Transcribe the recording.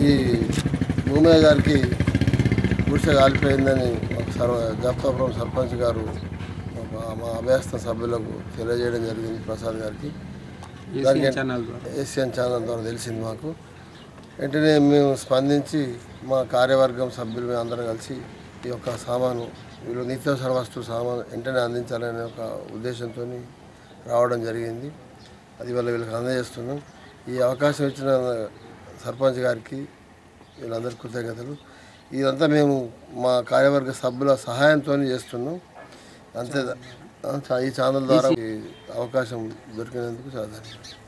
ఈ భూమయ్య గారికి గుడిసె కాలిపోయిందని జాప్తాపురం సర్పంచ్ గారు మా అభ్యస్త సభ్యులకు తెలియజేయడం జరిగింది ప్రసాద్ గారికి. AcnChannel ద్వారా తెలిసింది మాకు. వెంటనే మేము స్పందించి మా కార్యవర్గం సభ్యులు మేము అందరం కలిసి ఈ యొక్క సామాను వీళ్ళు నిత్యావసర వస్తువు సామాను వెంటనే అందించాలనే ఒక ఉద్దేశంతో రావడం జరిగింది. అది వీళ్ళకి అందజేస్తున్నాం. ఈ అవకాశం ఇచ్చిన సర్పంచ్ గారికి వీళ్ళందరికీ కృతజ్ఞతలు. ఇదంతా మేము మా కార్యవర్గ సభ్యుల సహాయంతో చేస్తున్నాం. అంతే ఈ ఛానల్ ద్వారా అవకాశం దొరికినందుకు చాలా ధన్యవాదాలు.